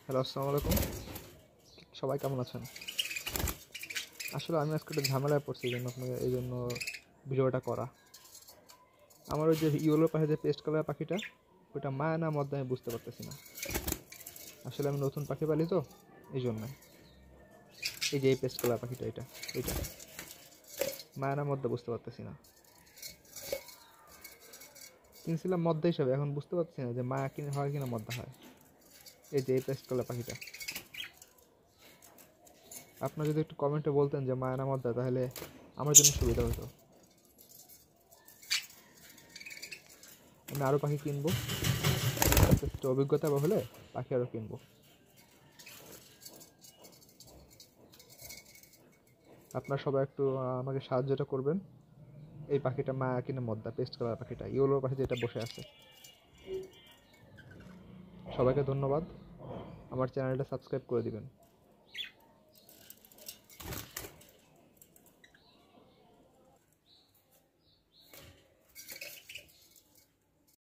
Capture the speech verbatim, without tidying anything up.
Hello, আসসালামু আলাইকুম। সবাই কেমন আছেন? আসলে আমি আজকে একটা ঝামেলায় পড়ছি, এই জন্য আপনাকে এই জন্য ভিডিওটা করা। আমার ওই যে ইয়েলো পাখি, যে পেস্ট কালার পাখিটা, ওইটা মায়া না মধ্যে আমি বুঝতে পারতেছি না। আসলে আমি নতুন পাখি পালি তো, এই জন্য। এই যে এই পেস্ট কালার পাখিটা, এটা এটা মায়া না মধ্যে বুঝতে পারতেছি না। কিনছিলাম মধ্যে হিসাবে, এখন বুঝতে পারছি না যে মায়া কিনে হয় কিনা মধ্যে হয়। এই যে এই পেস্ট কালার পাখিটা, আপনারা যদি একটু কমেন্টে বলতেন যে মায়া না মধ্যে, তাহলে আমার জন্য সুবিধা হতো। আমি আরও পাখি কিনবো, একটু অভিজ্ঞতা হলে পাখি আরও কিনবো। আপনারা সবাই একটু আমাকে সাহায্যটা করবেন। এই পাখিটা মায়া কিনা মদ্দা, পেস্ট কালার পাখিটা, ইয়েলো পাখি যেটা বসে আছে। সবাইকে ধন্যবাদ, আমার চ্যানেলটা সাবস্ক্রাইব করে দিবেন।